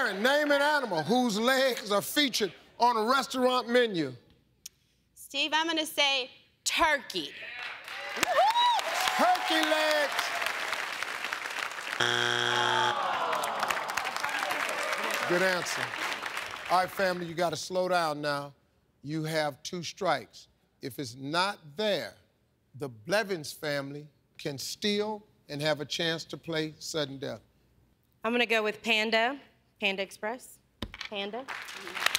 Karen, name an animal whose legs are featured on a restaurant menu. Steve, I'm gonna say turkey. Turkey legs. Good answer. All right, family, you gotta slow down now. You have 2 strikes. If it's not there, the Blevins family can steal and have a chance to play sudden death. I'm gonna go with Panda. Panda Express. Panda.